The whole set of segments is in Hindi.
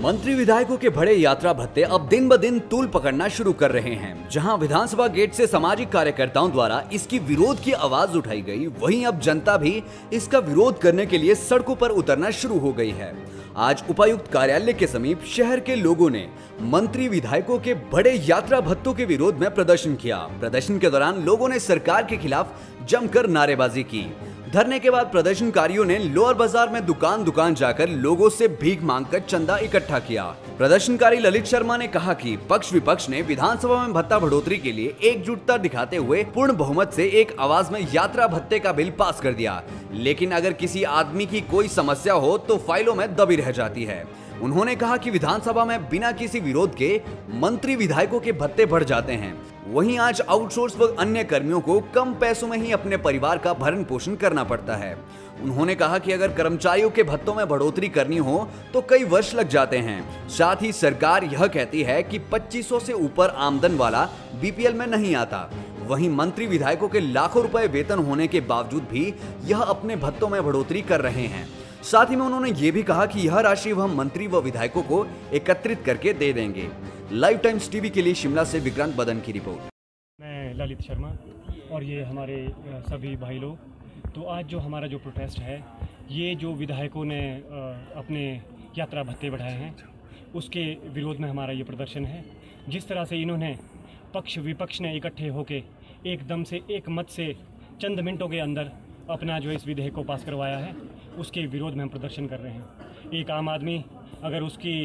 मंत्री विधायकों के बड़े यात्रा भत्ते अब दिन ब दिन तूल पकड़ना शुरू कर रहे हैं। जहां विधानसभा गेट से सामाजिक कार्यकर्ताओं द्वारा इसकी विरोध की आवाज उठाई गई, वहीं अब जनता भी इसका विरोध करने के लिए सड़कों पर उतरना शुरू हो गई है। आज उपायुक्त कार्यालय के समीप शहर के लोगों ने मंत्री विधायकों के बड़े यात्रा भत्तों के विरोध में प्रदर्शन किया। प्रदर्शन के दौरान लोगों ने सरकार के खिलाफ जमकर नारेबाजी की। धरने के बाद प्रदर्शनकारियों ने लोअर बाजार में दुकान दुकान जाकर लोगों से भीख मांगकर चंदा इकट्ठा किया। प्रदर्शनकारी ललित शर्मा ने कहा कि पक्ष विपक्ष ने विधानसभा में भत्ता बढ़ोतरी के लिए एकजुटता दिखाते हुए पूर्ण बहुमत से एक आवाज में यात्रा भत्ते का बिल पास कर दिया, लेकिन अगर किसी आदमी की कोई समस्या हो तो फाइलों में दबी रह जाती है। उन्होंने कहा कि विधानसभा में बिना किसी विरोध के मंत्री विधायकों के भत्ते बढ़ जाते हैं। वहीं आज आउटसोर्स व अन्य कर्मियों को कम पैसों में ही अपने परिवार का भरण पोषण करना पड़ता है। उन्होंने कहा कि अगर कर्मचारियों के भत्तों में बढ़ोतरी करनी हो तो कई वर्ष लग जाते हैं। साथ ही सरकार यह कहती है कि 2500 से ऊपर आमदन वाला बीपीएल में नहीं आता। वहीं मंत्री विधायकों के लाखों रुपए वेतन होने के बावजूद भी यह अपने भत्तों में बढ़ोतरी कर रहे हैं। साथ ही में उन्होंने ये भी कहा कि यह राशि वह मंत्री व विधायकों को एकत्रित करके दे देंगे। लाइव टाइम्स टीवी के लिए शिमला से विक्रांत बदन की रिपोर्ट। मैं ललित शर्मा और ये हमारे सभी भाई लोग। तो आज जो हमारा जो प्रोटेस्ट है, ये जो विधायकों ने अपने यात्रा भत्ते बढ़ाए हैं उसके विरोध में हमारा ये प्रदर्शन है। जिस तरह से इन्होंने पक्ष विपक्ष ने इकट्ठे होकर एकदम से एक मत से चंद मिनटों के अंदर अपना जो इस विधेयक को पास करवाया है, उसके विरोध में हम प्रदर्शन कर रहे हैं। एक आम आदमी अगर उसकी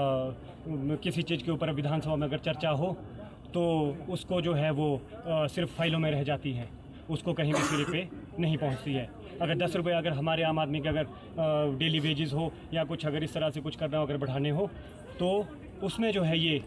किसी चीज़ के ऊपर विधानसभा में अगर चर्चा हो तो उसको जो है वो सिर्फ फाइलों में रह जाती है, उसको कहीं भी सिरे पे नहीं पहुंचती है। अगर 10 रुपये अगर हमारे आम आदमी के अगर डेली वेजेस हो या कुछ अगर इस तरह से कुछ करना हो, अगर बढ़ाने हो तो उसमें जो है ये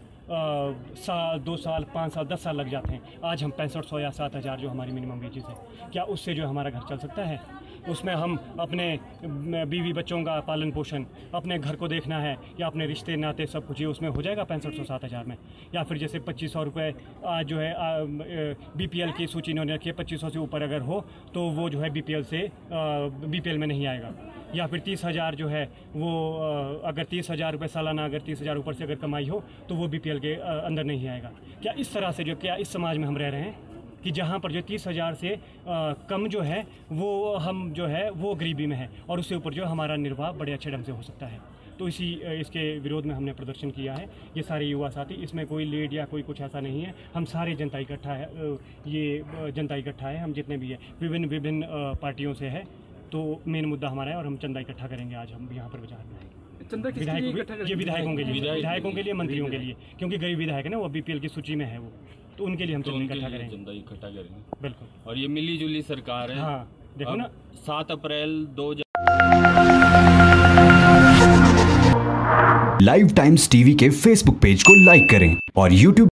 2 साल 5 साल 10 साल लग जाते हैं। आज हम 6500 या 7000 जो हमारी मिनिमम वेजेस है, क्या उससे जो हमारा घर चल सकता है? उसमें हम अपने बीवी बच्चों का पालन पोषण, अपने घर को देखना है या अपने रिश्ते नाते सब कुछ, ये उसमें हो जाएगा 6500-7000 में। या फिर जैसे 2500 रुपये आज जो है बीपीएल की सूची इन्होंने रखी है, 2500 से ऊपर अगर हो तो वो जो है बीपीएल में नहीं आएगा। या फिर 30,000 जो है वो अगर 30,000 रुपये सालाना, अगर 30,000 ऊपर से अगर कमाई हो तो वो बीपीएल के अंदर नहीं आएगा। क्या इस तरह से जो क्या इस समाज में हम रह रहे हैं कि जहाँ पर जो 30,000 से कम जो है वो हम जो है वो गरीबी में है और उससे ऊपर जो हमारा निर्वाह बड़े अच्छे ढंग से हो सकता है। तो इसके विरोध में हमने प्रदर्शन किया है। ये सारे युवा साथी, इसमें कोई लीड या कोई कुछ ऐसा नहीं है, हम सारे जनता इकट्ठा है। ये जनता इकट्ठा है, हम जितने भी है विभिन्न पार्टियों से है। तो मेन मुद्दा हमारा है और हम चंदा इकट्ठा करेंगे आज हम यहाँ पर बाजार में। चंदा ये विधायकों के लिए मंत्रियों के लिए, क्योंकि गरीब विधायक है ना, वो बीपीएल की सूची में है वो, तो उनके लिए हम चंदा इकट्ठा करेंगे। बिल्कुल। और ये मिली जुली सरकार है। हाँ देखो ना, 7 अप्रैल 2000 लाइव टाइम्स टीवी के फेसबुक पेज को लाइक करें और यूट्यूब